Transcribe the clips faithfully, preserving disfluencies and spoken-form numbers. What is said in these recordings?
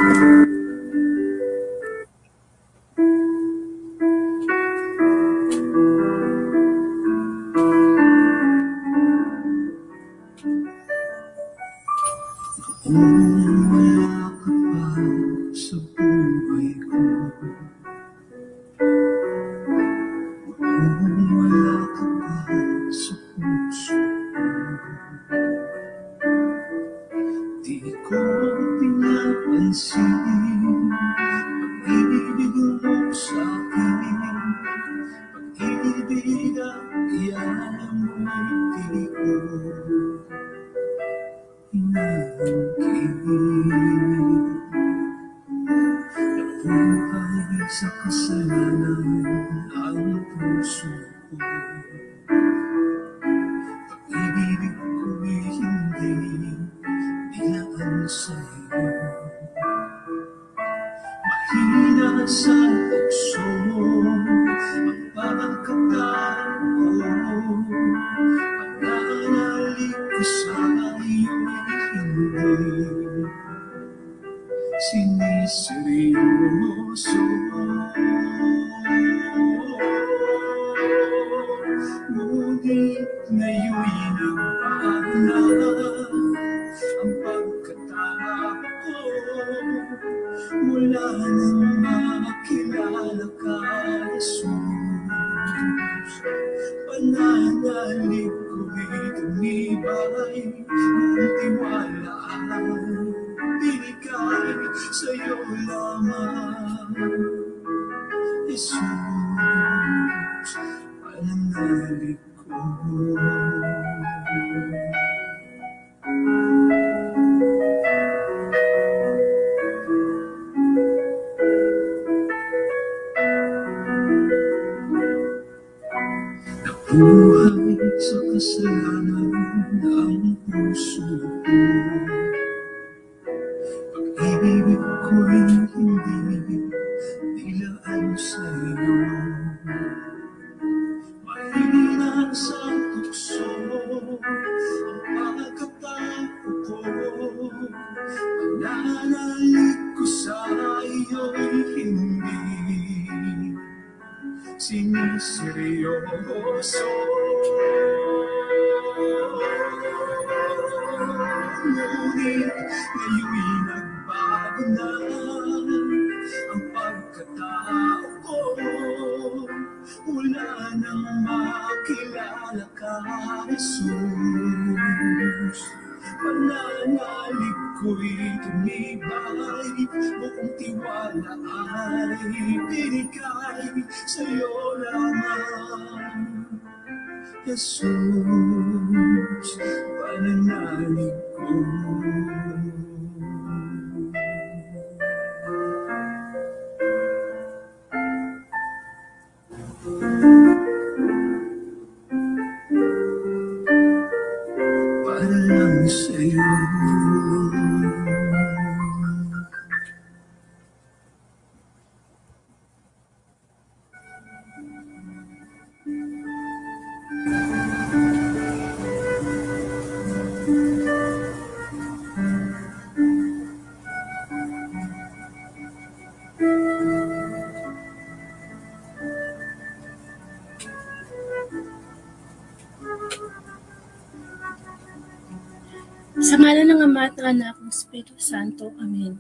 Sa ngalan ng Ama at ng Anak ng Espiritu Santo. Amen.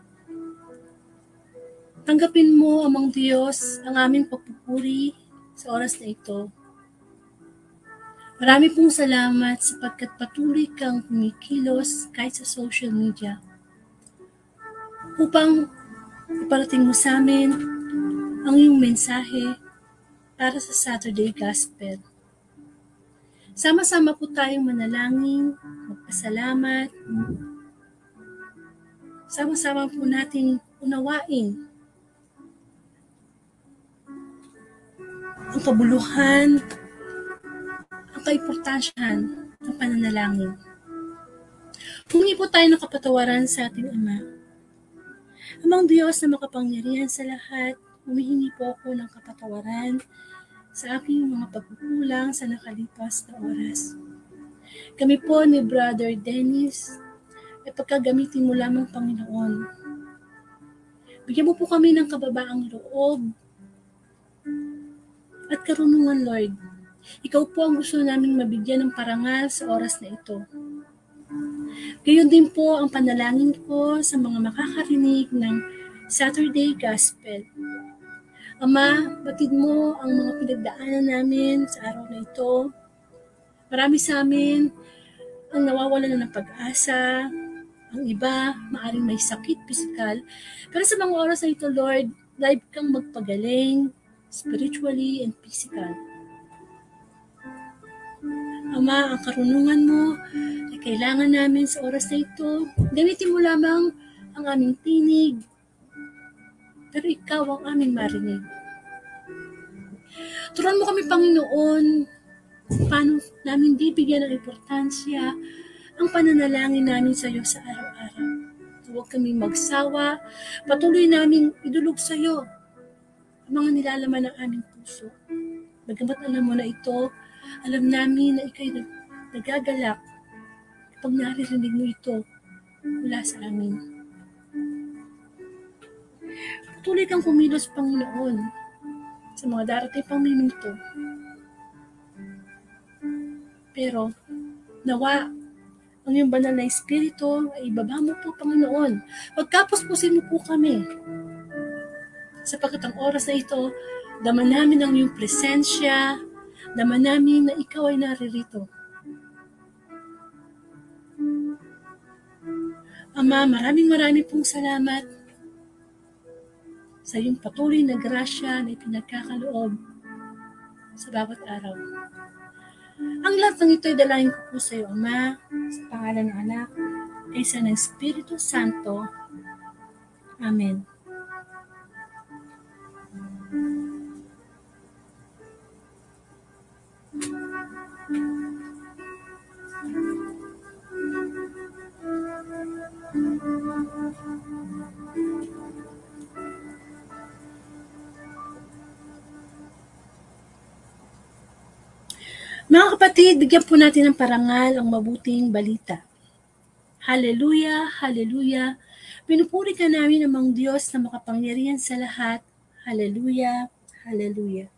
Tanggapin mo, Amang Diyos, ang aming pagpupuri sa oras na ito. Marami pong salamat sapagkat patuloy kang kumikilos kahit sa social media upang iparating mo sa amin ang iyong mensahe para sa Saturday Gospel. Sama-sama po tayong manalangin, magpasalamat. Sama-sama po nating unawain ang kabuluhan, ang kaimportansyahan ng pananalangin. Humingi po tayo ng kapatawaran sa ating Ama. Amang Diyos na makapangyarihan sa lahat, humihingi po ako ng kapatawaran sa aking mga pagkukulang sa nakalipas na oras. Kami po ni Brother Dennis ay pagkagamitin mo lamang, Panginoon. Bigyan mo po kami ng kababaang loob at karunungan, Lord. Ikaw po ang gusto naming mabigyan ng parangal sa oras na ito. Gayon din po ang panalangin ko sa mga makakarinig ng Saturday Gospel. Ama, batid mo ang mga pinagdaanan namin sa araw na ito. Marami sa amin ang nawawalan na ng pag-asa. Ang iba, maaring may sakit pisikal. Pero sa mga oras na ito, Lord, live kang magpagaling, spiritually and physical. Ama, ang karunungan mo ay kailangan namin sa oras na ito. Gamitin mo lamang ang aming tinig, pero ikaw ang aming marinig. Turuan mo kami, Panginoon, paano namin bibigyan ng importansya ang pananalangin namin sa iyo sa araw-araw. Huwag kami magsawa, patuloy namin idulog sa iyo ang mga nilalaman ng aming puso. Bagamat alam mo na ito, alam namin na ikaw'y nagagalak kapag naririnig mo ito mula sa amin. Patuloy kang kumilos, Panginoon, sa mga darating pang minuto. Pero, nawa, ang iyong banal na espiritu ay ibaba mo po, Panginoon. Pagkapuspusin mo po kami. Sapagkat ang oras na ito, daman namin ang iyong presensya, daman namin na ikaw ay naririto. Ama, maraming maraming pong salamat sa iyong patuloy na grasya na ipinagkakaloob sa bawat araw. Ang lahat ng ito ay dalahin ko po sa iyo, Ama, sa pangalan ng Anak, kaysa ng Espiritu Santo. Amen. Mga kapatid, bigyan po natin ng parangal ang mabuting balita. Hallelujah, hallelujah. Pinupuri ka namin amang Diyos na makapangyarihan sa lahat. Hallelujah, hallelujah.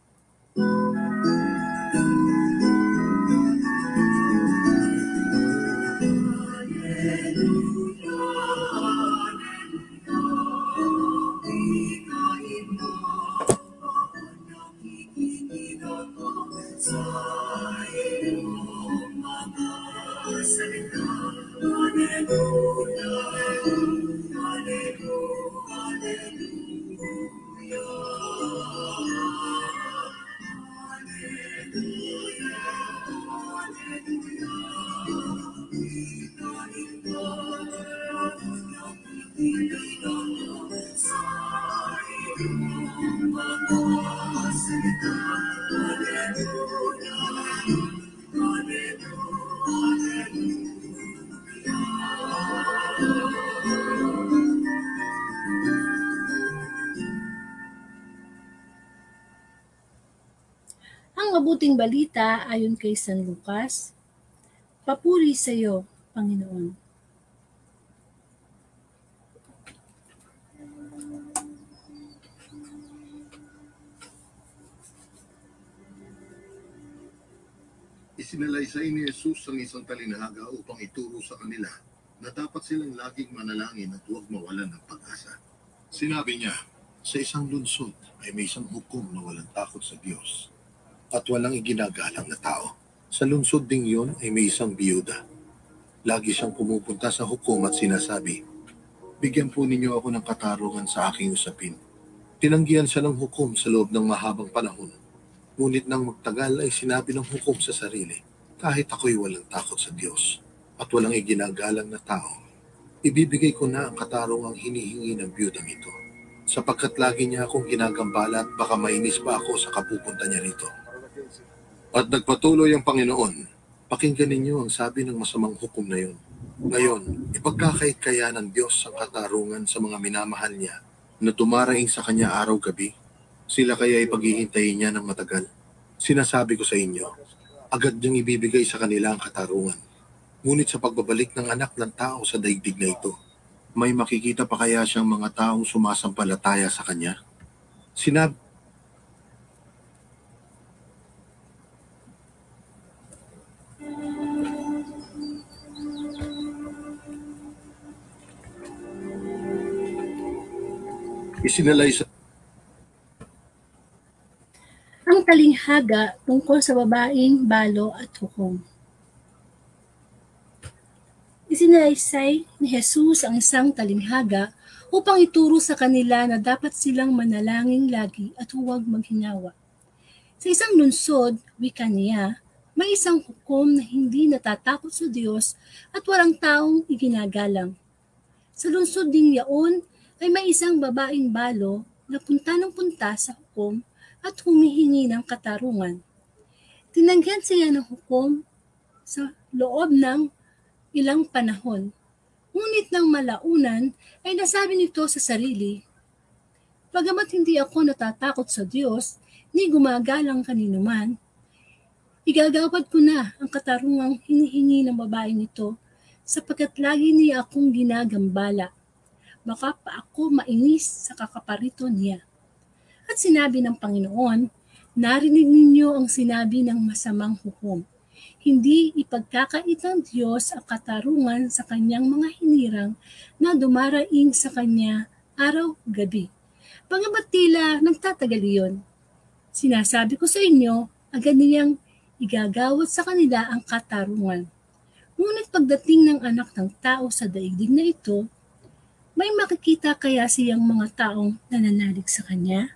Ang mabuting balita ayon kay San Lucas, papuri sa iyo, Panginoon. Isinalaysay ni Jesus ang isang talinahaga upang ituro sa kanila na dapat silang laging manalangin at huwag mawalan ng pag-asa. Sinabi niya, sa isang lungsod ay may isang hukom na walang takot sa Diyos at walang iginagalang na tao. Sa lungsod ding yon ay may isang biyuda. Lagi siyang pumupunta sa hukom at sinasabi, bigyan po ninyo ako ng katarungan sa aking usapin. Tinanggihan siya ng hukom sa loob ng mahabang panahon. Ngunit nang magtagal ay sinabi ng hukom sa sarili, kahit ako'y walang takot sa Diyos at walang iginagalang na tao, ibibigay ko na ang katarungang hinihingi ng biyudang ito, sapagkat lagi niya akong ginagambala at baka mainis pa ako sa kapupunta niya rito. At nagpatuloy ang Panginoon, pakinggan ninyo ang sabi ng masamang hukom na yun. Ngayon, ipagkakait kaya ng Diyos ang katarungan sa mga minamahal niya na dumaraing sa kanya araw-gabi? Sila kaya ipaghihintayin niya ng matagal? Sinasabi ko sa inyo, agad niyang ibibigay sa kanila ang katarungan. Ngunit sa pagbabalik ng anak ng tao sa daigdig na ito, May makikita pa kaya siyang mga taong sumasampalataya sa kanya? Sinabi isinalay sa Ang talinghaga tungkol sa babaeng balo at hukom. Isinalaysay ni Jesus ang isang talinghaga upang ituro sa kanila na dapat silang manalangin lagi at huwag maghinawa. Sa isang lungsod, wika niya, may isang hukom na hindi natatakot sa Diyos at walang taong iginagalang. Sa lungsod ding yaon ay may isang babaeng balo na punta ng punta sa hukom at humihingi ng katarungan. Tinanggihan siya ng hukom sa loob ng ilang panahon. Ngunit nang malaunan ay nasabi nito sa sarili, "Bagamat hindi ako natatakot sa Diyos, ni gumagalang kanino man, igagawad ko na ang katarungang hinihingi ng babaeng ito sapagkat lagi niya akong ginagambala. Baka pa ako mainis sa kakaparito niya." At sinabi ng Panginoon, "Narinig ninyo ang sinabi ng masamang hukom. Hindi ipagkakait ng Diyos ang katarungan sa kanyang mga hinirang na dumaraing sa kanya araw-gabi. Bagamat tila nagtatagal iyon. Sinasabi ko sa inyo, agad niyang igagawad sa kanila ang katarungan. Ngunit pagdating ng anak ng tao sa daigdig na ito, may makikita kaya siyang mga taong nananalig sa kanya?"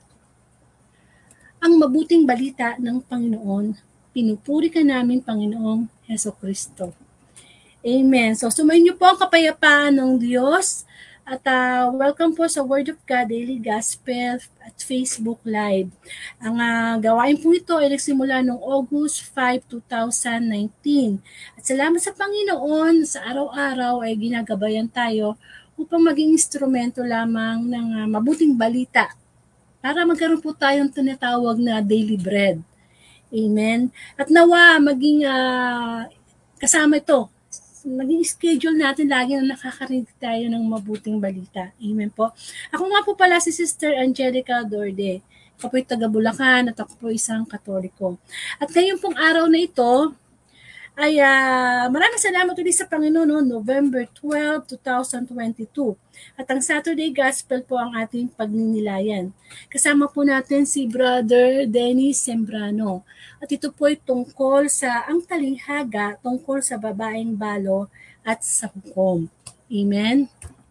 Ang mabuting balita ng Panginoon, pinupuri ka namin, Panginoong Hesukristo. Amen. So, sumayin niyo po ang kapayapaan ng Diyos at uh, welcome po sa Word of God Daily Gospel at Facebook Live. Ang uh, gawain po ito ay nagsimula noong August fifth, twenty nineteen. At salamat sa Panginoon, sa araw-araw ay ginagabayan tayo upang maging instrumento lamang ng uh, mabuting balita para magkaroon po tayong tinatawag na daily bread. Amen. At nawa, maging uh, kasama ito. Maging schedule natin lagi na nakakarinig tayo ng mabuting balita. Amen po. Ako nga po pala si Sister Angelica Dorde. Ako po yung taga Bulacan at ako po isang Katoliko. At ngayong pong araw na ito, ay uh, maraming salamat ulit sa Panginoon, no? November twelfth, twenty twenty-two. At ang Saturday Gospel po ang ating pagninilayan. Kasama po natin si Brother Dennis Sembrano. At ito po ay tungkol sa ang talinghaga, tungkol sa babaeng balo at sa hukom. Amen?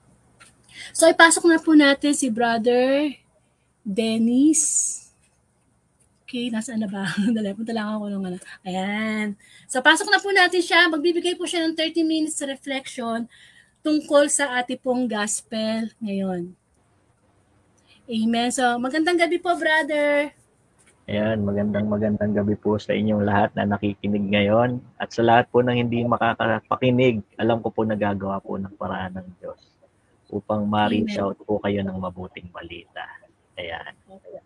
So ipasok na po natin si Brother Dennis. Okay, nasaan na ba? Dali, punta lang ako ng ano. Ayan. So, pasok na po natin siya. Magbibigay po siya ng thirty minutes reflection tungkol sa ating pong gospel ngayon. Amen. So, magandang gabi po, brother. Ayan, magandang magandang gabi po sa inyong lahat na nakikinig ngayon. At sa lahat po ng hindi makakapakinig, alam ko po nagagawa po ng paraan ng Diyos upang ma-reach out po kayo ng mabuting balita. Ayan. Okay.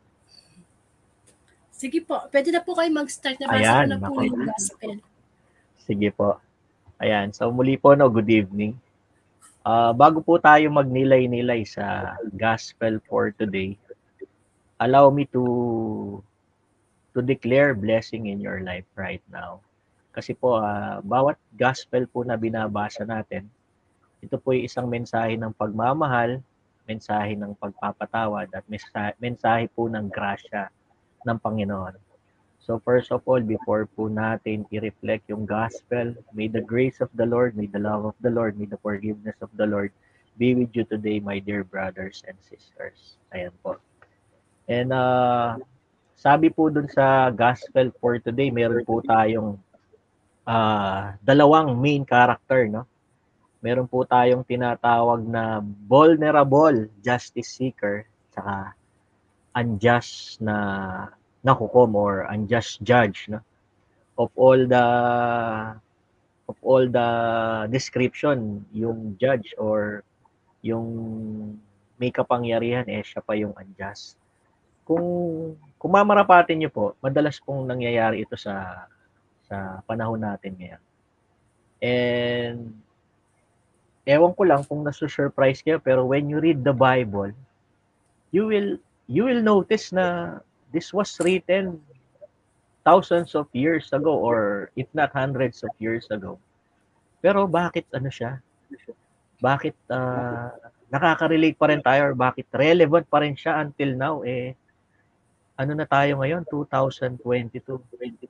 Sige po, pwede na po kayo mag-start na basa Ayan, na po ako. yung gospel. Sige po. Ayan, so muli po, no, good evening. Uh, bago po tayo magnilay-nilay sa gospel for today, allow me to to declare blessing in your life right now. Kasi po, uh, bawat gospel po na binabasa natin, ito po ay isang mensahe ng pagmamahal, mensahe ng pagpapatawad, at mensahe, mensahe po ng grasya ng Panginoon. So first of all, before po natin i-reflect yung gospel, may the grace of the Lord, may the love of the Lord, may the forgiveness of the Lord be with you today, my dear brothers and sisters. Ayan po. And uh, sabi po dun sa gospel for today, meron po tayong uh, dalawang main character, no? Meron po tayong tinatawag na vulnerable justice seeker, saka unjust na na hukom or unjust judge, no? Of all the of all the description, yung judge or yung may kapangyarihan, eh siya pa yung unjust. Kung kung mamarapatin niyo po, madalas pong nangyayari ito sa sa panahon natin ngayon. And ewan ko lang kung nasusurprise kayo, pero when you read the Bible, you will you will notice na this was written thousands of years ago or if not hundreds of years ago. Pero bakit ano siya? Bakit uh, nakaka-relate pa rin tayo or bakit relevant pa rin siya until now? Eh, ano na tayo ngayon? two thousand twenty-two.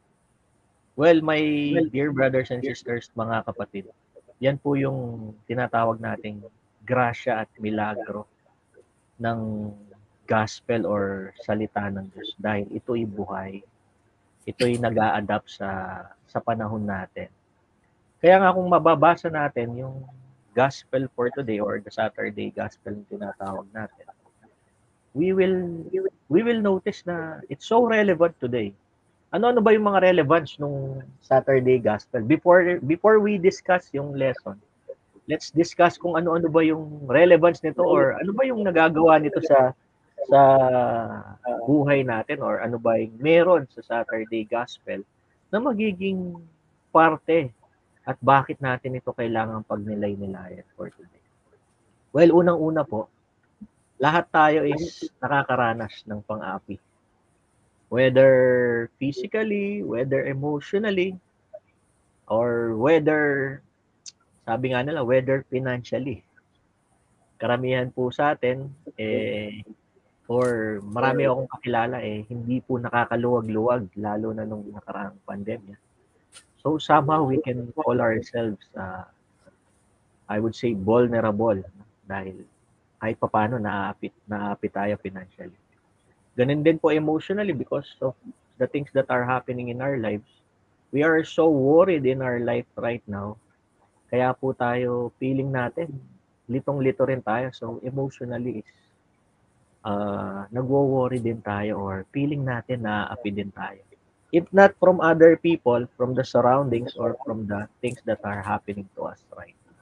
Well, my dear brothers and sisters, mga kapatid, yan po yung tinatawag nating grasya at milagro ng gospel or salita ng Diyos. Dahil ito'y buhay. Ito'y nag-a-adapt sa, sa panahon natin. Kaya nga kung mababasa natin yung gospel for today or the Saturday gospel na tinatawag natin, we will we will notice na it's so relevant today. Ano-ano ba yung mga relevance nung Saturday gospel? Before before we discuss yung lesson, let's discuss kung ano-ano ba yung relevance nito or ano ba yung nagagawa nito sa sa buhay natin or ano ba yung meron sa Saturday gospel na magiging parte at bakit natin ito kailangang pagnilay-nilayan for today. Well, unang-una po, lahat tayo is nakakaranas ng pang-api. Whether physically, whether emotionally, or whether, sabi nga nila, whether financially. Karamihan po sa atin, eh, or marami akong kakilala, eh, hindi po nakakaluwag-luwag, lalo na nung nakaraang pandemya. So somehow we can call ourselves, uh, I would say, vulnerable dahil kahit papaano naaapit, naaapit tayo financially. Ganun din po emotionally because of the things that are happening in our lives. We are so worried in our life right now. Kaya po tayo, feeling natin, litong-lito rin tayo. So emotionally is uh, nagwo-worry din tayo or feeling natin naaapi din tayo. If not from other people, from the surroundings or from the things that are happening to us right now.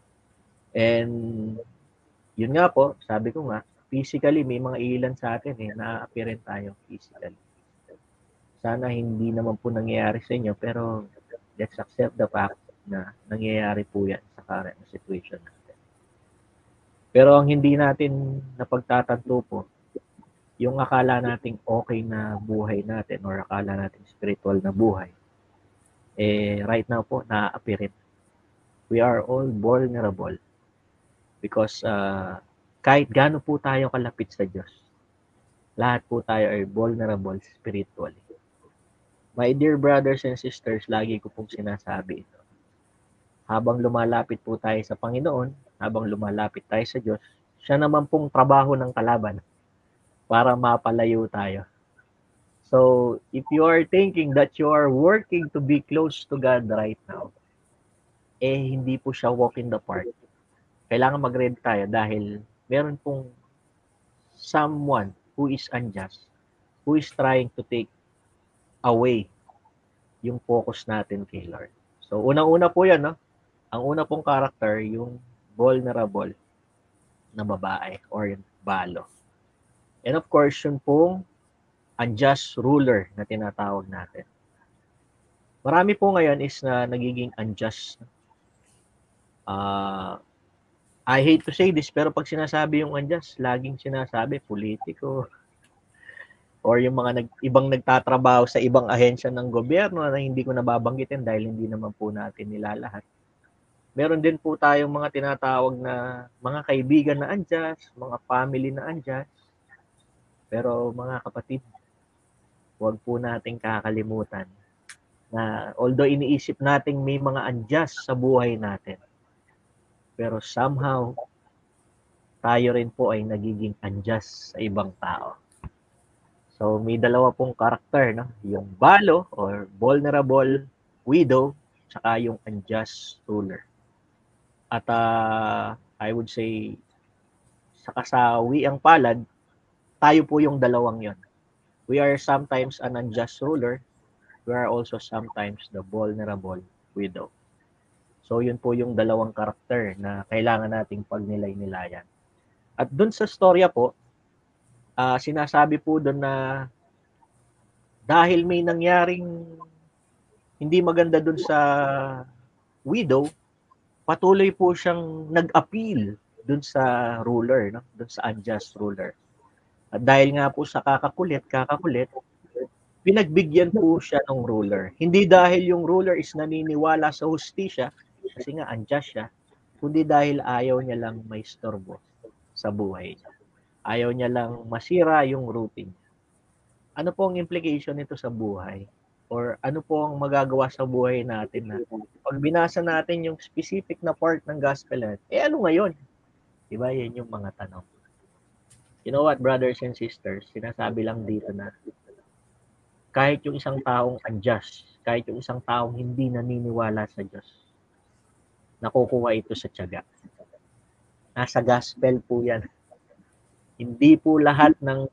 And yun nga po, sabi ko nga, physically may mga ilan sa atin eh, naaapi rin tayo physically. Sana hindi naman po nangyayari sa inyo, pero let's accept the fact na nangyayari po yan sa current situation natin. Pero ang hindi natin napagtatanto po, yung akala nating okay na buhay natin or akala nating spiritual na buhay, eh, right now po, naaapi rin. We are all vulnerable because uh, kahit gaano po tayo kalapit sa Diyos, lahat po tayo ay vulnerable spiritually. My dear brothers and sisters, lagi ko pong sinasabi ito. Habang lumalapit po tayo sa Panginoon, habang lumalapit tayo sa Diyos, siya naman pong trabaho ng kalaban para mapalayo tayo. So, if you are thinking that you are working to be close to God right now, eh hindi po siya walk in the park. Kailangan mag-ready tayo dahil meron pong someone who is unjust, who is trying to take away yung focus natin kay Lord. So, unang-una po yan, no? Ang una pong character, yung vulnerable na babae or yung balo. And of course, yun pong unjust ruler na tinatawag natin. Marami po ngayon is na nagiging unjust. Uh, I hate to say this, pero pag sinasabi yung unjust, laging sinasabi politiko or yung mga nag, ibang nagtatrabaho sa ibang ahensya ng gobyerno na hindi ko nababanggitin dahil hindi naman po natin nilalahat. Meron din po tayong mga tinatawag na mga kaibigan na unjust, mga family na unjust. Pero mga kapatid, huwag po nating kakalimutan na although iniisip nating may mga unjust sa buhay natin, pero somehow, tayo rin po ay nagiging unjust sa ibang tao. So may dalawa pong karakter, no? Yung balo or vulnerable widow, saka yung unjust ruler. At uh, I would say, sa kasawi ang palad, tayo po yung dalawang yon. We are sometimes an unjust ruler. We are also sometimes the vulnerable widow. So yun po yung dalawang karakter na kailangan nating pagnilay-nilayan. At dun sa storya po, uh, sinasabi po dun na dahil may nangyaring hindi maganda dun sa widow, patuloy po siyang nag-appeal dun sa ruler, no? Dun sa unjust ruler. At dahil nga po sa kakakulit, kakakulit, pinagbigyan po siya ng ruler. Hindi dahil yung ruler is naniniwala sa hustisya, kasi nga unjust siya, kundi dahil ayaw niya lang may storbo sa buhay niya. Ayaw niya lang masira yung routine. Ano po ang implication nito sa buhay? Or ano po ang magagawa sa buhay natin na pag binasa natin yung specific na part ng gospel natin, eh ano ngayon? Diba? Yan yung mga tanong. You know what, brothers and sisters? Sinasabi lang dito na kahit yung isang taong unjust, kahit yung isang taong hindi naniniwala sa Diyos, nakukuha ito sa tiyaga. Nasa gospel po yan. Hindi po lahat ng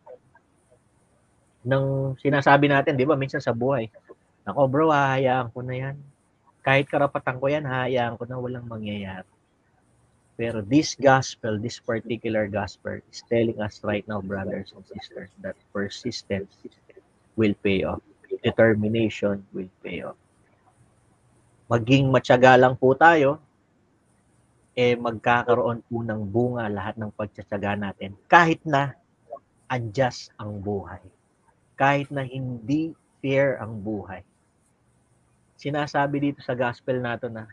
ng sinasabi natin, di ba, minsan sa buhay, nako bro, hahayaan ko na yan. Kahit karapatan ko yan, hahayaan ko na walang mangyayari. Pero this gospel, this particular gospel is telling us right now, brothers and sisters, that persistence will pay off. Determination will pay off. Maging matyaga lang po tayo, eh magkakaroon po ng bunga lahat ng pagtsatsaga natin. Kahit na unjust ang buhay. Kahit na hindi fair ang buhay. Sinasabi dito sa gospel nato na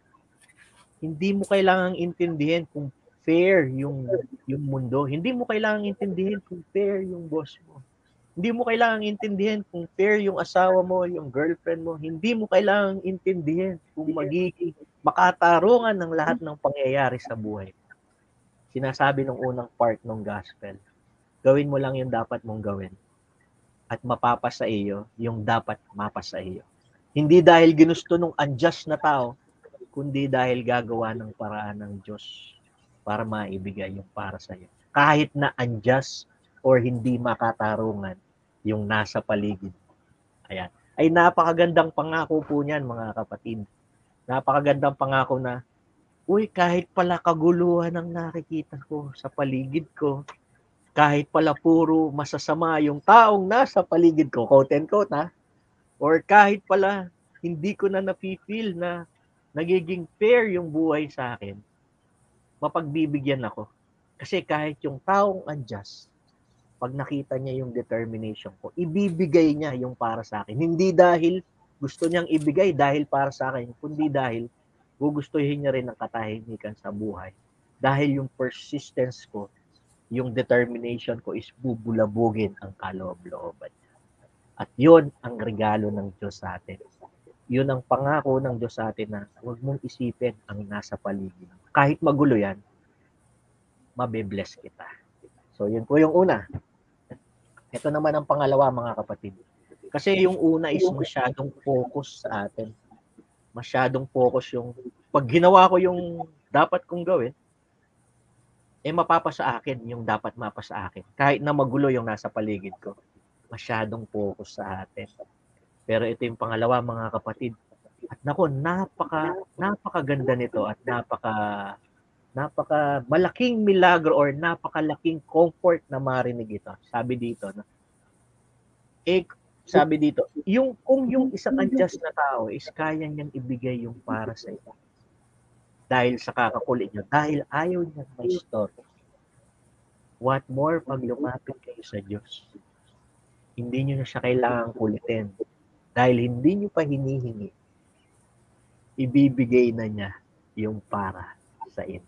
hindi mo kailangang intindihin kung fair yung yung mundo. Hindi mo kailangang intindihin kung fair yung boss mo. Hindi mo kailangang intindihin kung fair yung asawa mo, yung girlfriend mo. Hindi mo kailangang intindihin kung magiging makatarungan ng lahat ng pangyayari sa buhay. Sinasabi ng unang part ng gospel, gawin mo lang yung dapat mong gawin. At mapapasa iyo yung dapat mapasa iyo. Hindi dahil ginusto ng unjust na tao, kundi dahil gagawa ng paraan ng Diyos para maibigay yung para sa iyo. Kahit na unjust or hindi makatarungan yung nasa paligid. Ayan. Ay napakagandang pangako po niyan, mga kapatid. Napakagandang pangako na, uy, kahit pala kaguluhan ang nakikita ko sa paligid ko, kahit pala puro masasama yung taong nasa paligid ko, quote and quote ha, or kahit pala hindi ko na napifeel na nagiging fair yung buhay sa akin, mapagbibigyan ako. Kasi kahit yung taong unjust, pag nakita niya yung determination ko, ibibigay niya yung para sa akin. Hindi dahil gusto niyang ibigay dahil para sa akin, kundi dahil gugustuhin niya rin ang katahimikan sa buhay. Dahil yung persistence ko, yung determination ko is bubulabugin ang kaloob-looban niya. At yun ang regalo ng Diyos sa atin. Yun ang pangako ng Diyos sa atin na huwag mong isipin ang nasa paligid. Kahit magulo yan, mabibless kita. So, yun po yung una. Ito naman ang pangalawa, mga kapatid. Kasi yung una is masyadong focus sa atin. Masyadong focus yung, pag ginawa ko yung dapat kong gawin, eh mapapasa akin yung dapat mapasa akin. Kahit na magulo yung nasa paligid ko. Masyadong focus sa atin. Pero ito yung pangalawa, mga kapatid. At nako, napaka, napakaganda nito at napaka, napaka malaking milagro or napakalaking comfort na marinig ito. Sabi dito, no? Eh, sabi dito, yung, kung yung isang unjust na tao is kaya niyang ibigay yung para sa iyo. Dahil sa kakakulit niya, dahil ayaw niya may story. What more pag lumapit kayo sa Diyos? Hindi niyo na siya kailangang kulitin. Dahil hindi niyo pa hinihingi, ibibigay na niya yung para sa inyo.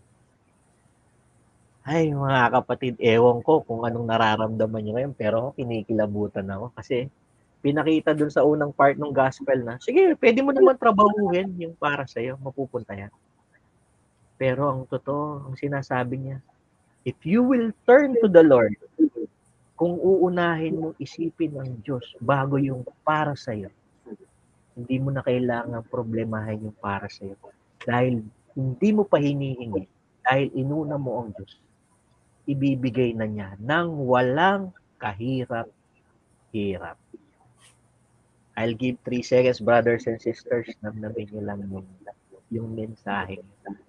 Ay, mga kapatid, ewan ko kung anong nararamdaman niyo ngayon, pero kinikilabutan ako kasi pinakita dun sa unang part ng gospel na, sige, pwede mo naman trabahuhin yung para sa iyo, mapupunta yan. Pero ang totoo, ang sinasabi niya, if you will turn to the Lord, kung uunahin mo isipin ng Diyos bago yung para sa iyo, hindi mo na kailangan problemahin yung para sa iyo. Dahil hindi mo pa hinihingi, dahil inuna mo ang Diyos, ibibigay na niya nang walang kahirap-hirap. I'll give three seconds, brothers and sisters, namnamin niyo lang yung, yung mensahe.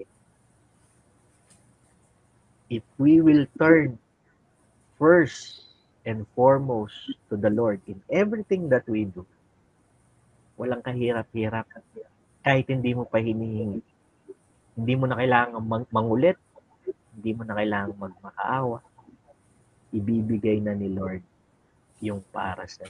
If we will turn first and foremost to the Lord in everything that we do, walang kahirap-hirap, kahit hindi mo pa hinihingi, Hindi mo na kailangan mang- mangulit. Hindi mo na kailangan magmakaawa. Ibibigay na ni Lord yung para sa'yo.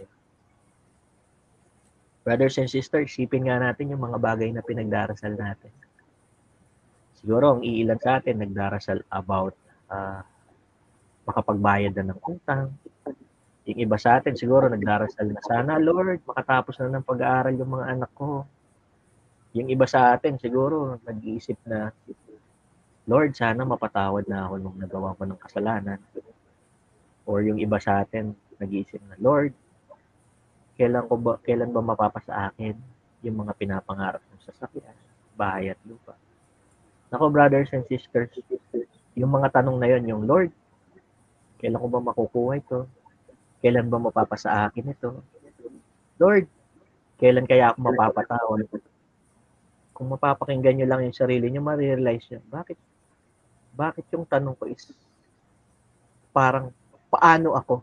Brothers and sisters, isipin nga natin yung mga bagay na pinagdarasal natin. Siguro, ang iilan sa atin nagdarasal about uh, makapagbayad na ng utang. Yung iba sa atin, siguro, nagdarasal na sana, Lord, makatapos na ng pag-aaral yung mga anak ko. Yung iba sa atin, siguro, nag-iisip na, Lord, sana mapatawad na ako nung nagawa ko ng kasalanan. Or yung iba sa atin, nag-iisip na, Lord, kailan, ko ba, kailan ba mapapasa akin yung mga pinapangarap ng sasakyan, bahay at lupa? Nako, brothers and sisters, yung mga tanong na yon, yung Lord, kailan ko ba makukuha ito? Kailan ba mapapasa akin ito? Lord, kailan kaya ako mapapatawad? Kung mapapakinggan nyo lang yung sarili nyo, ma-realize nyo, bakit, bakit yung tanong ko is parang, paano ako?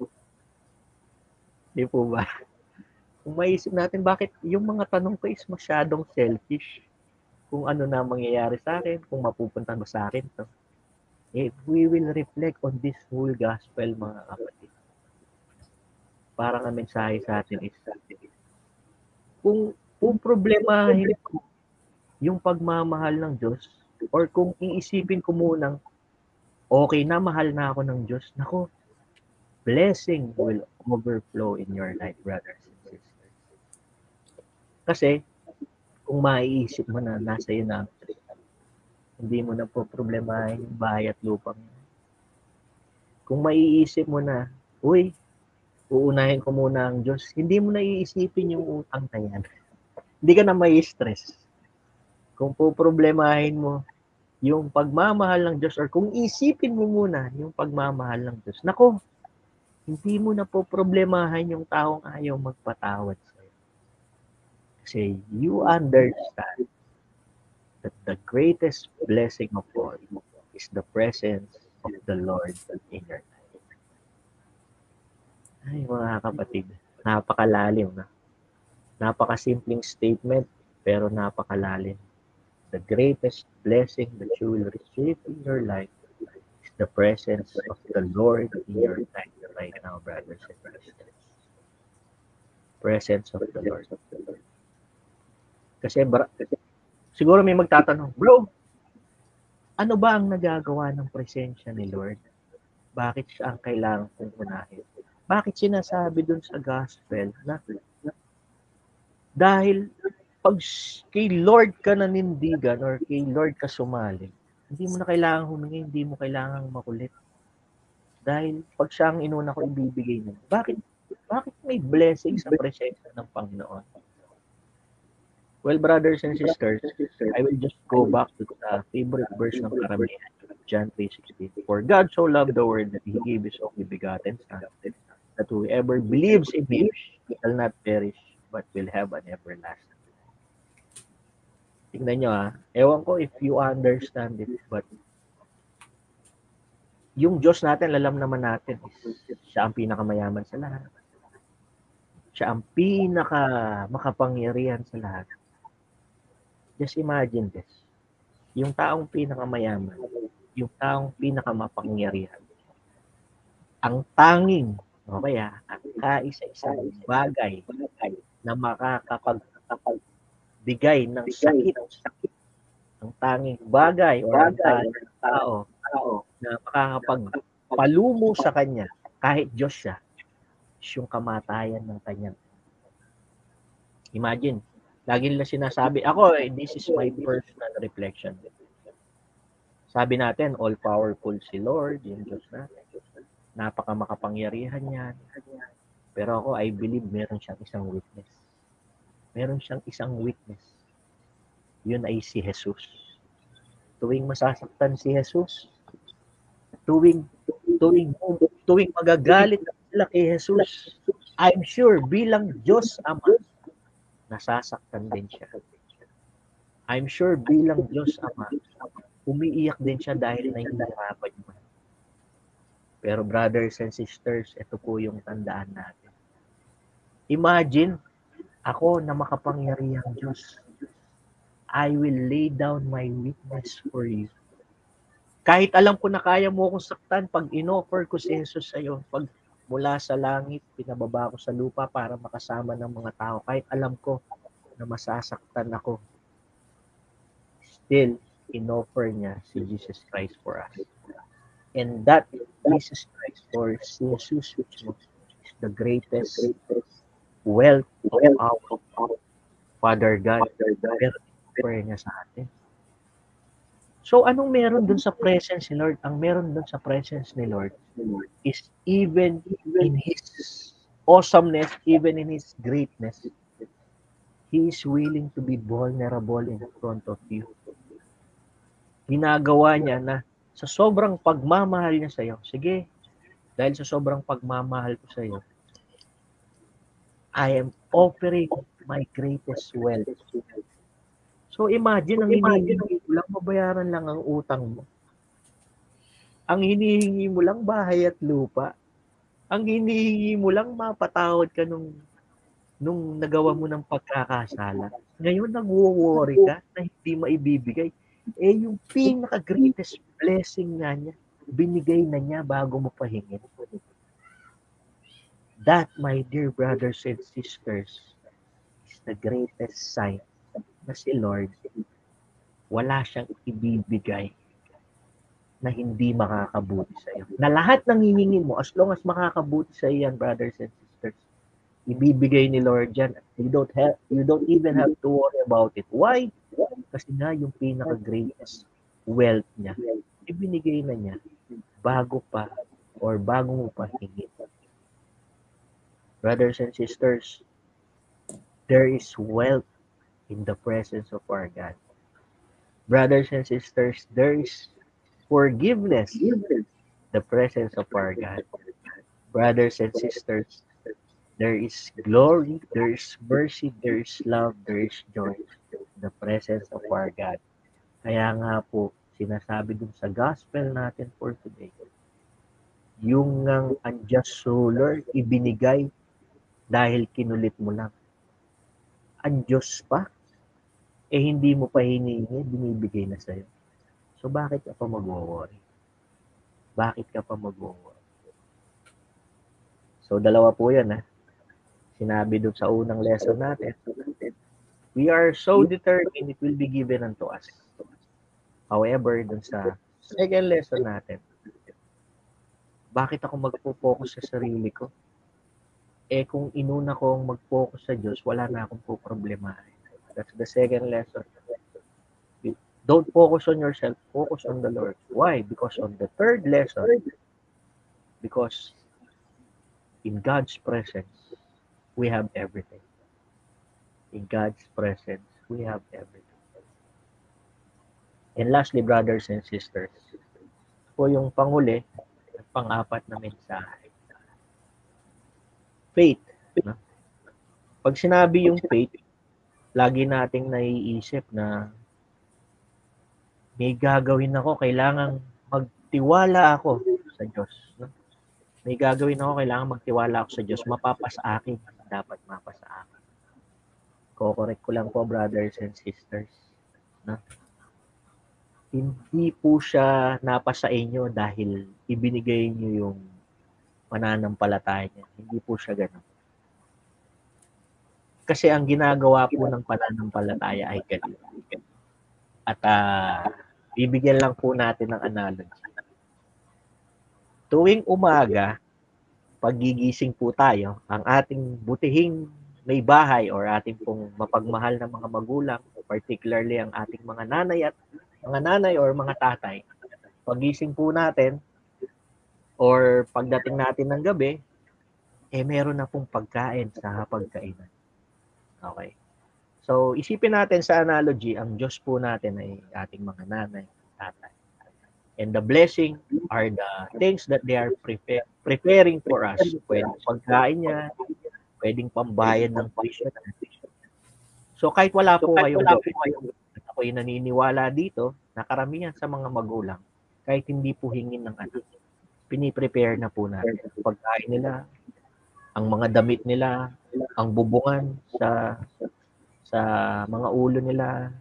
Di po ba? Kung maisip natin, bakit yung mga tanong ko is masyadong selfish? Kung ano na mangyayari sa akin, kung mapupunta ba sa akin to. If we will reflect on this whole gospel, mga kapatid, parang ang mensahe sa atin is, kung, kung problemahin ko yung pagmamahal ng Diyos, or kung iisipin ko munang, okay na, mahal na ako ng Diyos, nako, blessing will overflow in your life, brothers and sisters. Kasi, kung maiisip mo na nasa iyo na, hindi mo na po problemahin yung bahay at lupang. Kung maiisip mo na, uy, uunahin ko muna ang Diyos, hindi mo na iisipin yung utang na yan. Hindi ka na mai-stress. Kung po problemahin mo yung pagmamahal ng Diyos, or kung isipin mo muna yung pagmamahal ng Diyos, nako, hindi mo na po problemahin yung taong ayaw magpatawad sa'yo. Kasi you understand that the greatest blessing of all is the presence of the Lord in your life. Ay, mga kapatid, napakalalim na. Napakasimpleng statement, pero napakalalim. The greatest blessing that you will receive in your life is the presence of the Lord in your life right now, brothers and sisters. Presence of the Lord. Kasi, bra- siguro may magtatanong, bro, ano ba ang nagagawa ng presensya ni Lord? Bakit siya ang kailangan kong unahin? Bakit sinasabi dun sa gospel na dahil pag kay Lord ka nanindigan or kay Lord ka sumali, hindi mo na kailangan humingi, hindi mo kailangan makulit. Dahil pag siya ang inuna ko ibibigay mo. Bakit? Bakit may blessing sa presensya ng Panginoon? Well, brothers and sisters, I will just go back to the favorite verse ng karamihan, John three sixteen. For God so loved the world that He gave His only begotten Son, that whoever believes in Him shall not perish, but will have an everlasting. Tingnan nyo ha, ewan ko if you understand it, but yung Diyos natin, alam naman natin, siya ang pinakamayaman sa lahat. Siya ang pinaka makapangyarihan sa lahat. Just imagine this. Yung taong pinakamayaman, yung taong pinakamapangyarihan, ang tanging, okay ha, ang kaisa-isang bagay na makakapagbigay ng sakit, ang tanging bagay o ang tanging tao na makakapagpalumo sa kanya, kahit Diyos siya, yung kamatayan ng kanyang. Imagine, lagi nila sinasabi, ako, eh, this is my personal reflection. Sabi natin, all-powerful si Lord, yung Diyos natin. Napaka makapangyarihan yan. Pero ako, I believe meron siyang isang witness. Meron siyang isang witness. Yun ay si Jesus. Tuwing masasaktan si Jesus, tuwing tuwing tuwing magagalit sila kay Jesus, I'm sure bilang Diyos Ama, nasasaktan din siya. I'm sure bilang Diyos Ama, umiiyak din siya dahil nahihirapan niya. Pero brothers and sisters, ito po yung tandaan natin. Imagine, ako na makapangyarihang Diyos. I will lay down my weakness for you. Kahit alam ko na kaya mo akong saktan, pag in-offer ko si Jesus sa iyo, pag mula sa langit, pinababa ko sa lupa para makasama ng mga tao, kahit alam ko na masasaktan ako, still, in-offer niya si Jesus Christ for us. And that Jesus Christ or si Jesus mismo is the greatest wealth of our Father God. Pero in-offer niya sa atin. So, anong meron dun sa presence ni Lord? Ang meron dun sa presence ni Lord is even in His awesomeness, even in His greatness, He is willing to be vulnerable in front of you. Ginagawa niya na sa sobrang pagmamahal niya sa iyo, sige, dahil sa sobrang pagmamahal ko sa iyo, I am offering my greatest wealth. So imagine, ang hinihingi mo lang, mabayaran lang ang utang mo. Ang hinihingi mo lang, bahay at lupa. Ang hinihingi mo lang, mapatawad ka nung, nung nagawa mo ng pagkakasala. Ngayon, nag-worry ka na hindi maibibigay. Eh, yung pinaka-greatest blessing nga niya, binigay na niya bago mo pahingin. That, my dear brothers and sisters, is the greatest sign na si Lord, wala siyang ibibigay na hindi makakabuti sa iyo. Na lahat ng hihingin mo, as long as makakabuti sa iyo yan, brothers and sisters, ibibigay ni Lord yan. You don't have, you don't even have to worry about it. Why? Kasi nga yung pinaka-greatest wealth niya, ibinigay na niya bago pa or bago mo pa hingin. Brothers and sisters, there is wealth in the presence of our God. Brothers and sisters, there is forgiveness in the presence of our God. Brothers and sisters, there is glory, there is mercy, there is love, there is joy in the presence of our God. Kaya nga po, sinasabi dun sa gospel natin for today, yung ang unjust ruler ibinigay dahil kinulit mo lang. Ang Diyos pa, eh hindi mo pa hiningi, binibigay na sa'yo. So bakit ka pa mag-worry? Bakit ka pa mag-worry? So dalawa po yan, ha? Sinabi doon sa unang lesson natin, we are so determined it will be given unto us. However, doon sa second lesson natin, bakit ako magpo-focus sa sarili ko? Eh kung inuna kong mag-focus sa Diyos, wala na akong po problema. That's the second lesson. Don't focus on yourself, focus on the Lord. Why? Because on the third lesson, because in God's presence, we have everything. In God's presence, we have everything. And lastly, brothers and sisters, po yung panghuli, pang-apat na mensahe. Faith. No? Pag sinabi yung faith, lagi nating naiisip na may gagawin ako, kailangan magtiwala ako sa Diyos. No? May gagawin ako, kailangan magtiwala ako sa Diyos. Mapapasa akin, dapat mapasa akin. Ko-correct ko lang po, brothers and sisters. No? Hindi po siya napasa inyo dahil ibinigay niyo yung pananampalataya niya. Hindi po siya ganun. Kasi ang ginagawa po ng pananampalataya ay ganun. At uh, bibigyan lang po natin ng analogy. Tuwing umaga, paggigising po tayo, ang ating butihing may bahay or ating pong mapagmahal na mga magulang, particularly ang ating mga nanay at mga nanay or mga tatay, paggising po natin or pagdating natin ng gabi, eh meron na pong pagkain sa hapagkainan. Okay. So, isipin natin sa analogy, ang Diyos po natin ay ating mga nanay, tatay. And the blessing are the things that they are prepare, preparing for us. Pwedeng pagkain niya, pwedeng pambayan ng tuition. So, kahit wala po so, kayong gawin, at ako'y naniniwala dito, na karamihan sa mga magulang, kahit hindi po hingin ng anak, piniprepare na po natin. Pagkain nila, ang mga damit nila, ang bubungan sa sa mga ulo nila,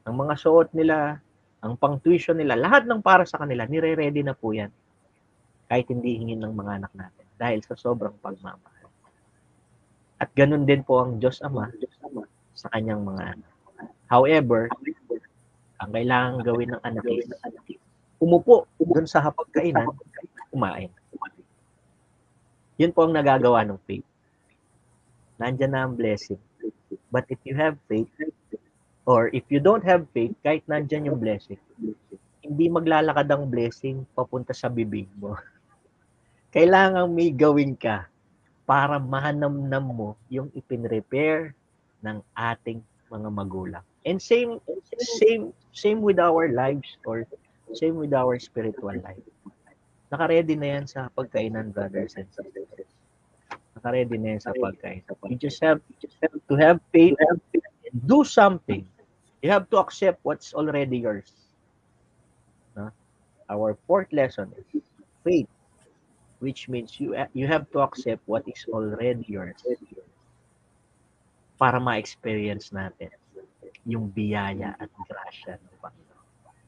Ang mga suot nila, ang pang-tuition nila, lahat ng para sa kanila, nire-ready na po yan. Kahit hindi hingin ng mga anak natin. Dahil sa sobrang pagmamahal. At ganun din po ang Diyos Ama sa kanyang mga anak. However, ang kailangan gawin ng anak is umupo dun sa hapagkainan, kumain. Yun po ang nagagawa ng faith. Nandiyan na ang blessing. But if you have faith, or if you don't have faith, kahit nandiyan yung blessing, hindi maglalakad ang blessing papunta sa bibig mo. Kailangan may gawin ka para mahanamnam mo yung ipinrepair ng ating mga magulang. And same, same, same with our lives or same with our spiritual life. Naka-ready na yan sa pagkainan, brothers and sisters. Naka-ready na yan sa pagkain. You just have, you just have to have faith and do something. You have to accept what's already yours. No? Our fourth lesson is faith, which means you you have to accept what is already yours para ma-experience natin yung biyaya at grasya ng Panginoon.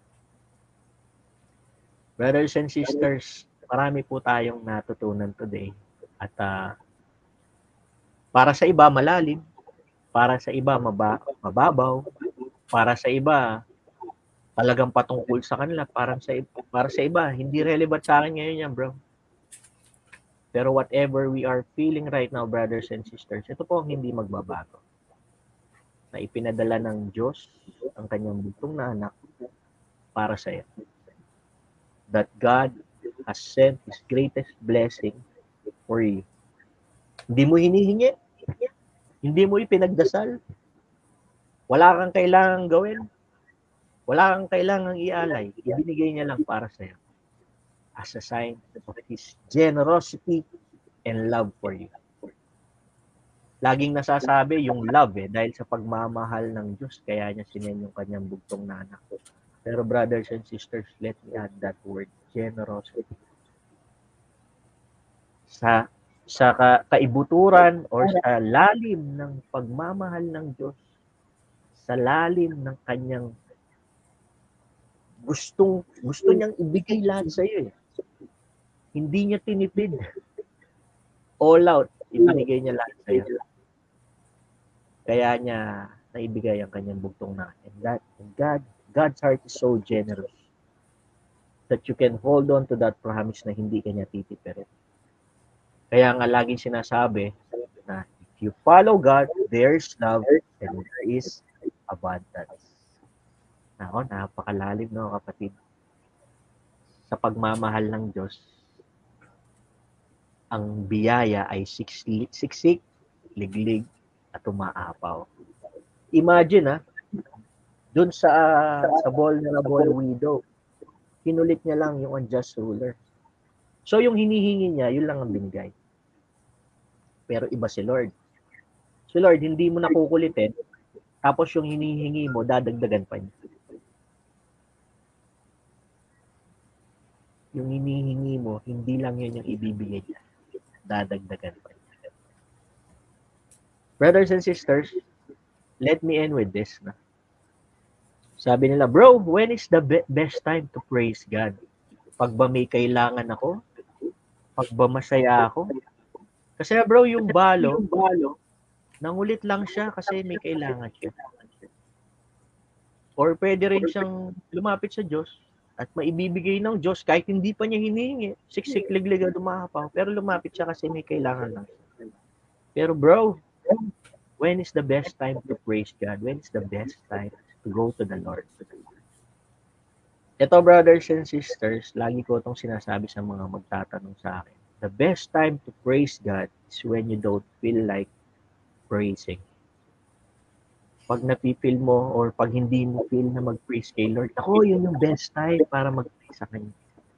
Brothers and sisters, marami po tayong natutunan today. At uh, para sa iba, malalim. Para sa iba, maba, mababaw. Para sa iba, talagang patungkol sa kanila. Para sa, para sa iba, hindi relevant sa akin ngayon yan, bro. Pero whatever we are feeling right now, brothers and sisters, ito po ang hindi magbabago. Na ipinadala ng Diyos ang kanyang bugtong na anak para sa iyo. That God has sent His greatest blessing for you. Hindi mo hinihingi. Hindi mo ipinagdasal. Wala kang kailangang gawin. Wala kang kailangang ialay. Ibinigay niya lang para sa iyo. As a sign of His generosity and love for you. Laging nasasabi yung love eh, dahil sa pagmamahal ng Diyos, kaya niya sinend yung kanyang bugtong na anak. Pero brothers and sisters, let me add that word, generosity. Sa sa ka, kaibuturan or sa lalim ng pagmamahal ng Diyos, sa lalim ng kanyang gustong gusto niyang ibigay lahat sa iyo. Eh. Hindi niya tinipid. All out, ibinigay niya lahat sa iyo. Kaya niya naibigay ang kanyang bugtong na. And that, and God, God's heart is so generous that you can hold on to that promise na hindi kanya titipirin. Kaya nga laging sinasabi na if you follow God, there's love and there is abundance. Nako, napakalalim, no, kapatid. Sa pagmamahal ng Diyos, ang biyaya ay siksik, siksik, liglig, at umaapaw. Imagine, ha, dun sa, sa vulnerable widow, kinulit niya lang yung unjust ruler. So, yung hinihingi niya, yun lang ang binigay. Pero iba si Lord. Si Lord, hindi mo nakukulitin, tapos yung hinihingi mo, dadagdagan pa niya. Yung hinihingi mo, hindi lang yun yung ibibigay niya. Dadagdagan pa niya. Brothers and sisters, let me end with this. Na. Sabi nila, bro, when is the be- best time to praise God? Pag ba may kailangan ako? Pag ba masaya ako? Kasi bro, yung balo, balo, nangulit lang siya kasi may kailangan siya. Or pwede rin siyang lumapit sa Diyos at maibibigay ng Diyos kahit hindi pa niya hinihingi. Siksik, liglig, dumahapaw. Pero lumapit siya kasi may kailangan lang siya. Pero bro, when is the best time to praise God? When is the best time to go to the Lord? Ito, brothers and sisters, lagi ko itong sinasabi sa mga magtatanong sa akin. The best time to praise God is when you don't feel like praising. Pag napipil mo or pag hindi mo feel na mag-praise kay Lord, ako, yun yung best time para mag-praise sa Kanya.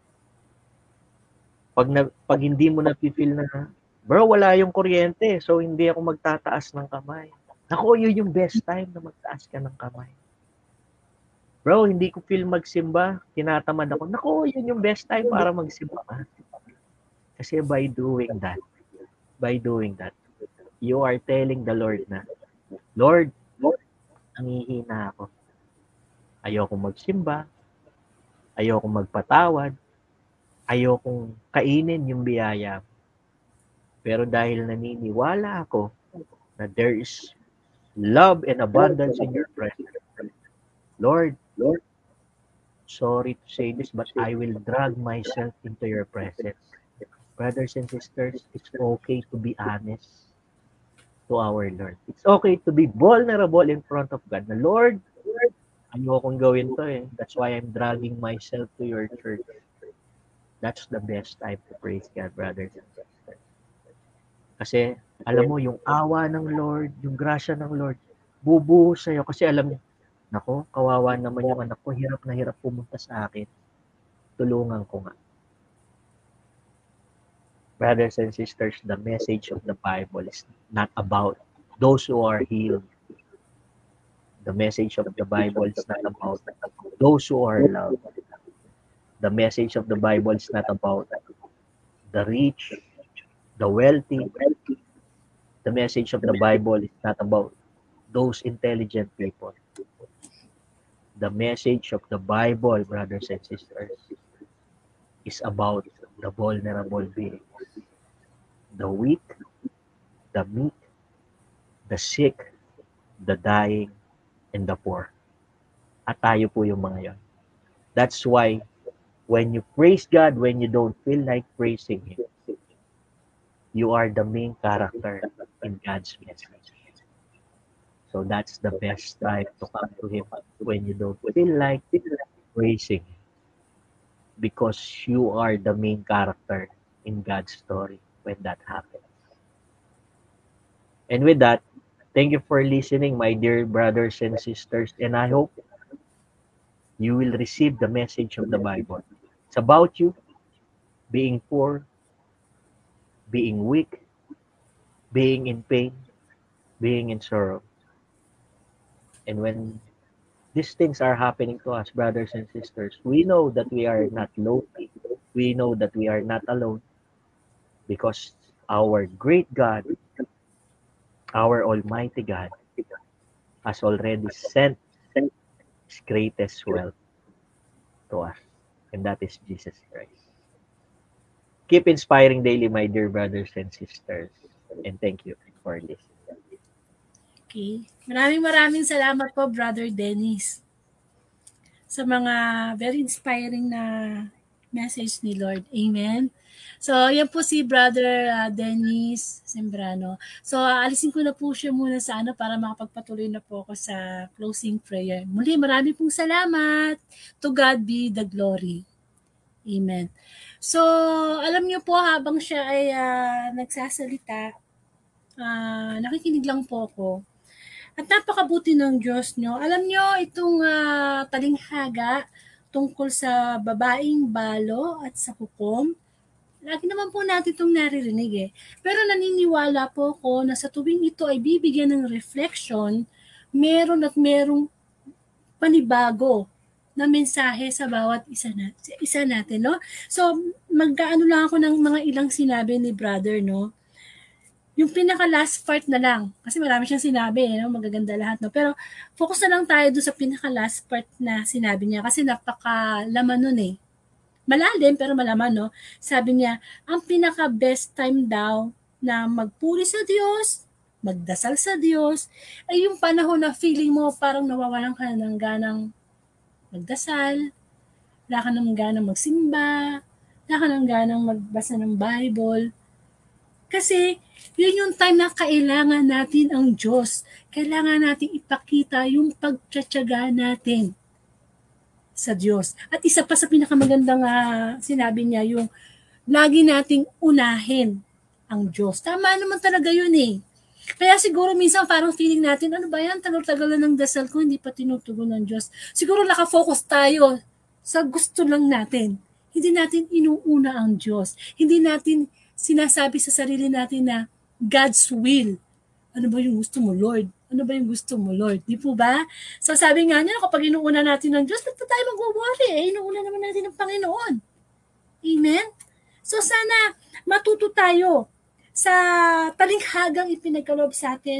Pag, na, pag hindi mo napipil na, bro, wala yung kuryente, so hindi ako magtataas ng kamay. Ako, yun yung best time na magtaas ka ng kamay. Bro, hindi ko feel magsimba, tinatamad ako. Naku, yun yung best time para magsimba ka. Kasi by doing that, by doing that, you are telling the Lord na, Lord, nangihina ako. Ayokong magsimba, ayokong magpatawad, ayokong kainin yung biyaya. Pero dahil naniniwala ako na there is love and abundance in your presence, Lord, Lord, sorry to say this, but I will drag myself into your presence. Brothers and sisters, it's okay to be honest to our Lord. It's okay to be vulnerable in front of God. Na Lord, ayokong gawin to eh. That's why I'm dragging myself to your church. That's the best time to praise God, brothers and sisters. Kasi, alam mo, yung awa ng Lord, yung grasya ng Lord, bubuhos sa'yo. Kasi alam niyo, nako, kawawa naman yung anak ko, hirap na hirap pumunta sa akin. Tulungan ko nga. Brothers and sisters, the message of the Bible is not about those who are healed. The message of the Bible is not about those who are loved. The message of the Bible is not about the rich, the wealthy. The message of the Bible is not about those intelligent people. The message of the Bible, brothers and sisters, is about the vulnerable beings, the weak, the meek, the sick, the dying, and the poor. At tayo po yung mga yon. That's why when you praise God, when you don't feel like praising Him, you are the main character in God's message. So that's the best time to come to Him when you don't feel like praising Him. Because you are the main character in God's story when that happens. And with that, thank you for listening, my dear brothers and sisters. And I hope you will receive the message of the Bible. It's about you being poor, being weak, being in pain, being in sorrow. And when these things are happening to us, brothers and sisters, we know that we are not lonely. We know that we are not alone because our great God, our Almighty God, has already sent His greatest wealth to us, and that is Jesus Christ. Keep inspiring daily, my dear brothers and sisters, and thank you for listening. Okay. Maraming maraming salamat po, Brother Dennis, sa mga very inspiring na message ni Lord. Amen. So, yan po si Brother uh, Dennis Sembrano. So, alisin ko na po siya muna sa ano para makapagpatuloy na po ako sa closing prayer. Muli, marami pong salamat. To God be the glory. Amen. So, alam niyo po habang siya ay uh, nagsasalita, uh, nakikinig lang po ako. At napakabuti ng Diyos nyo. Alam nyo, itong uh, talinghaga tungkol sa babaeng balo at sa hukom, lagi naman po natin itong naririnig eh. Pero naniniwala po ko na sa tuwing ito ay bibigyan ng reflection, meron at merong panibago na mensahe sa bawat isa, na, isa natin. No? So, magkaano lang ako ng mga ilang sinabi ni brother, no? Yung pinaka last part na lang, kasi marami siyang sinabi, eh, no? Magaganda lahat, no? Pero focus na lang tayo doon sa pinaka last part na sinabi niya kasi napakalaman nun eh. Malalim pero malaman, no? Sabi niya, ang pinaka best time daw na magpuri sa Diyos, magdasal sa Diyos, ay yung panahon na feeling mo parang nawawalan ka ng ganang magdasal, wala ka ng ganang magsimba, wala ka ng ganang magbasa ng Bible. Kasi yun yung time na kailangan natin ang Diyos. Kailangan natin ipakita yung pagtsatsaga natin sa Diyos. At isa pa sa pinakamagandang uh, sinabi niya, yung lagi nating unahin ang Diyos. Tama naman talaga yun eh. Kaya siguro minsan parang feeling natin, ano ba yan? Tagal-tagal na ng dasal ko, hindi pa tinutugon ng Diyos. Siguro nakafocus tayo sa gusto lang natin. Hindi natin inuuna ang Diyos. Hindi natin sinasabi sa sarili natin na God's will. Ano ba yung gusto mo, Lord? Ano ba yung gusto mo, Lord? Di po ba? So sabi nga niya, kapag inuuna natin ng Diyos, ba't pa tayo mag-worry? Eh, inuuna naman natin ng Panginoon. Amen? So sana matuto tayo sa talinghagang ipinagkaloob sa atin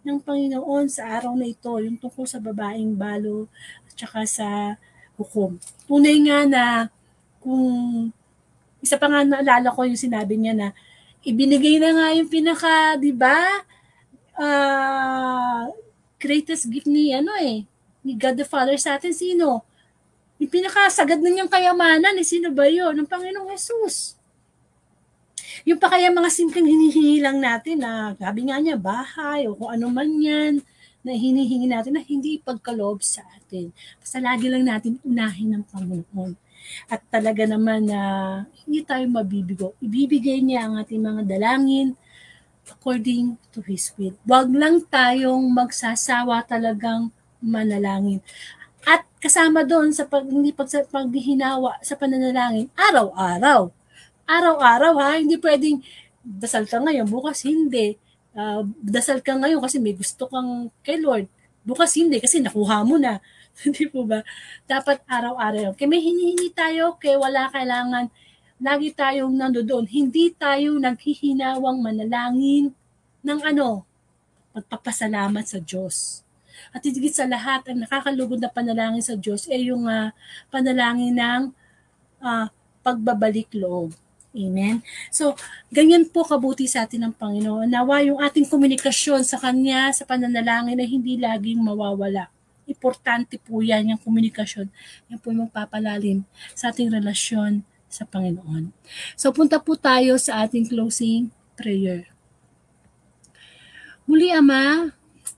ng Panginoon sa araw na ito, yung tungkol sa babaeng balo at saka sa hukom. Tunay nga na kung isa pa nga naalala ko yung sinabi niya na ibinigay na nga yung pinaka, di ba, uh, greatest gift ni ano eh, ni God the Father sa atin, sino? Yung pinakasagad na niyang kayamanan, eh, sino ba yun? Ng Panginoong Jesus. Yung pa kaya mga simpleng hinihingi lang natin na, sabi nga niya, bahay o kung ano man yan, na hinihingi natin na hindi ipagkaloob sa atin. Basta lagi lang natin unahin ng Panginoon. At talaga naman na uh, hindi tayo mabibigo. Ibibigay niya ang ating mga dalangin according to His will. Huwag lang tayong magsasawa talagang manalangin. At kasama doon sa pag, hindi pag, paghihinawa sa pananalangin, araw-araw. Araw-araw ha, hindi pwedeng dasal ka ngayon, bukas hindi. Uh, dasal ka ngayon kasi may gusto kang kay Lord. Bukas hindi kasi nakuha mo na. Hindi po ba? Dapat araw-araw. Kaya may hinihingi tayo, kaya wala kailangan. Lagi tayong nandoon. Hindi tayo naghihinawang manalangin ng ano? Magpapasalamat sa Diyos. At higit sa lahat, ang nakakalugod na panalangin sa Diyos ay yung uh, panalangin ng uh, pagbabalik loob. Amen? So, ganyan po kabuti sa atin ng Panginoon. Nawa yung ating komunikasyon sa Kanya, sa pananalangin ay hindi laging mawawala. Importante po yan, yung komunikasyon. Yan po yung magpapalalim sa ating relasyon sa Panginoon. So, punta po tayo sa ating closing prayer. Muli, Ama,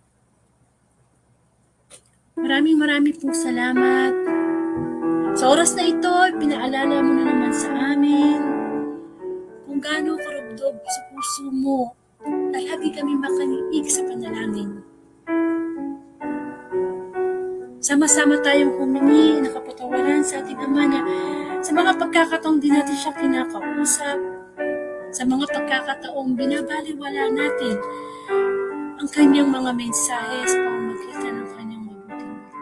maraming maraming po salamat. Sa oras na ito, pinaalala mo na naman sa amin kung gaano karugdog sa puso mo na lagi kami makaniig sa panalangin. Sama-sama tayong humingi ng kapatawaran sa ating Ama na sa mga pagkakataong di natin siya kinakausap, sa mga pagkakataong binabaliwala natin ang kanyang mga mensahe sa pamamagitan ng kanyang mabuting balita.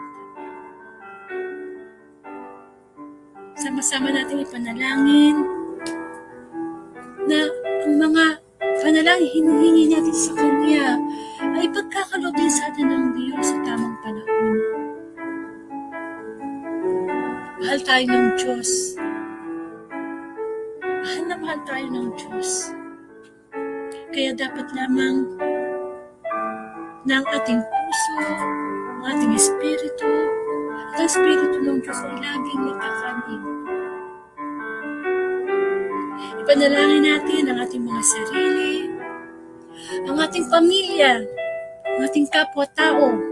Sama-sama natin ipanalangin na ang mga panalangin hinihingi natin sa Kanya ay pagkakaloob din sa atin ng Diyos sa tamang panahon. Mahal tayo ng Diyos. Mahal na mahal tayo ng Diyos. Kaya dapat lamang na ang ating puso, ang ating espiritu, at ang espiritu ng Diyos ay laging nakakanig. Ipanalangin natin ang ating mga sarili, ang ating pamilya, ang ating kapwa-tao,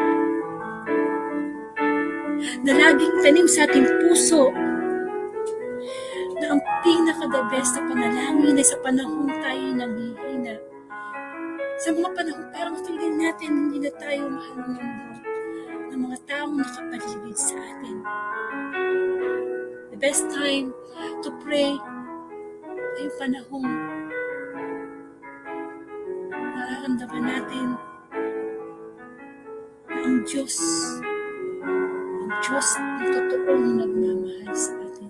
na laging tanim sa ating puso na ang pinaka-the best na panalangin ay sa panahon tayo naghihina. Sa mga panahon parang feeling natin hindi na tayo mahal ng mundo ng mga taong nakapaligid sa atin. The best time to pray ay yung panahon nararamdaman natin na ang Diyos Diyos ang totoong nagmamahal sa atin.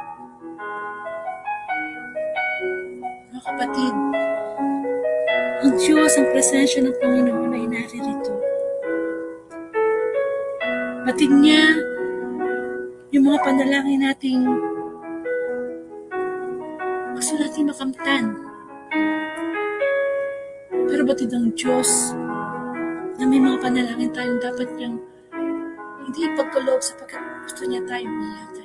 Mga kapatid, ang Diyos, ang presensya ng Panginoon ay naririto. Batid niya yung mga panalangin nating gusto natin makamtan. Pero batid ang Diyos na may mga panalangin tayong dapat niyang hindi ipagkaloob sapagkat gusto niya tayong iingatan.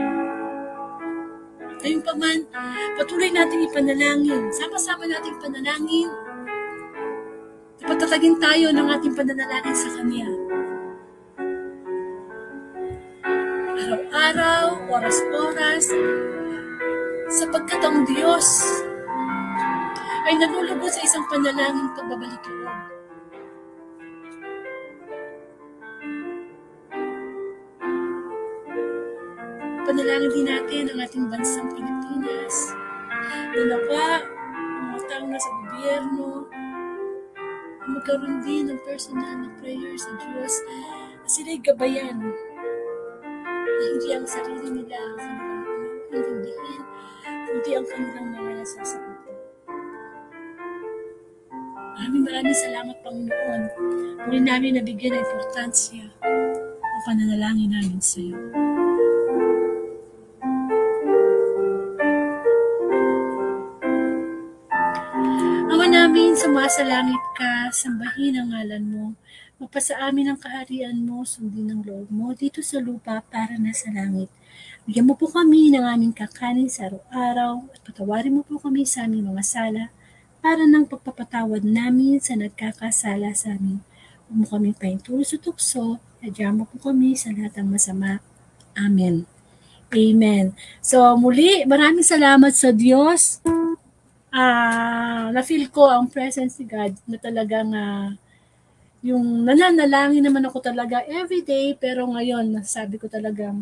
Ngayong pa man, patuloy natin ipanalangin. Sama-sama natin ipanalangin. Patatagin tayo ng ating pananalangin sa Kanya. Araw-araw, oras-oras, sapagkat ang Diyos ay nalulugod sa isang panalangin pagbabalik loob. Panalangin din natin ang ating bansang Pilipinas. Dalawa, mga taong nasa gobyerno, magkaroon din ng personal na prayer sa Diyos na sila'y gabayan na hindi ang sarili nila ang kanilang intindihin, kundi ang kanilang mga nasasagutan. Maraming maraming salamat, Panginoon. Muli namin nabigyan ng importansya ang pananalangin namin sa iyo. Ama namin, sumasalangit ka, sambahin ang ngalan mo. Mapasa amin ang kaharian mo, sundin ang loob mo dito sa lupa para nasa langit. Bigyan mo po kami ng aming kakanin sa araw-araw at patawarin mo po kami sa aming mga sala para ng pagpapatawad namin sa nagkakasala sa amin. Huwag mo kami painturo sa tukso, adyan mo po kami sa lahat ng masama. Amen. Amen. So muli, maraming salamat sa Diyos. Ah, na-feel ko ang presence ni God na talagang uh, yung nananalangin naman ako talaga everyday, pero ngayon nasabi ko talagang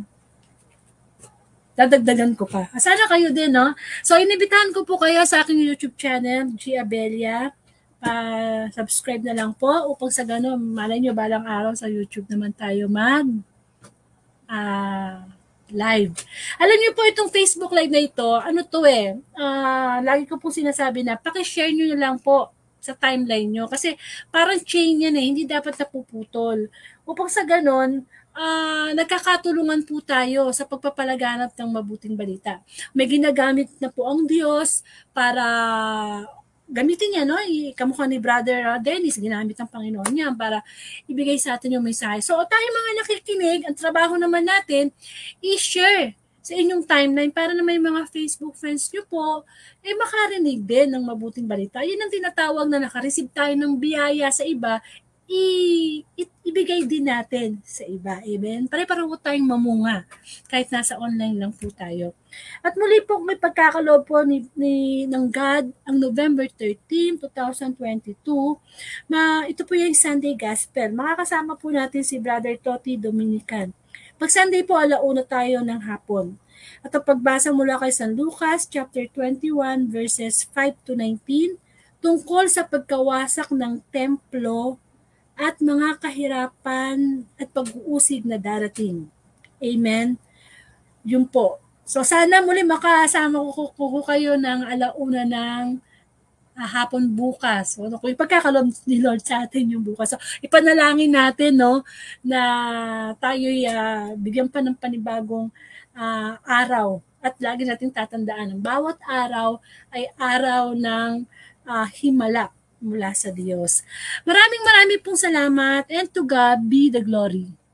dadagdagan ko pa. Sana kayo din, no? So, inibitahan ko po kayo sa aking YouTube channel, G. Abelia. Pa-subscribe na lang po upang sa gano'n, malay nyo, balang araw sa YouTube naman tayo mag ah, uh, live. Alam niyo po itong Facebook live na ito, ano to eh, uh, lagi ko po sinasabi na, pakishare nyo na lang po sa timeline nyo. Kasi parang chain yan eh, hindi dapat napuputol. Upang sa ganon, uh, nagkakatulungan po tayo sa pagpapalaganap ng mabuting balita. May ginagamit na po ang Diyos para gamitin niya, no? Kamukha ni Brother Dennis, ginamit ng Panginoon niya para ibigay sa atin yung mensahe. So, tayo mga nakikinig, ang trabaho naman natin, i-share sa inyong timeline para na may mga Facebook friends nyo po, eh makarinig din ng mabuting balita. Yun ang tinatawag na nakareceive tayo ng biyaya sa iba, i- i- ibigay din natin sa iba. Amen? Pare-pareho tayong mamunga kahit nasa online lang po tayo. At muli po may pagkakaloob po ni, ni, ng God ang November thirteenth, twenty twenty-two na ito po yung Sunday Gospel. Makakasama po natin si Brother Toti Dominican. Pag Sunday po, alauna tayo ng hapon. At ang pagbasa mula kay San Lucas, chapter twenty-one, verses five to nineteen, tungkol sa pagkawasak ng templo at mga kahirapan at pag-uusig na darating. Amen? Yun po. So sana muli makasama ko, ko, ko kayo ng alauna ng uh, hapon bukas. So, ano ko, ipagkakaloob ni Lord sa atin yung bukas. So ipanalangin natin, no, na tayo'y uh, bigyan pa ng panibagong uh, araw. At lagi natin tatandaan, ang bawat araw ay araw ng uh, himala mula sa Diyos. Maraming maraming pong salamat, and to God be the glory.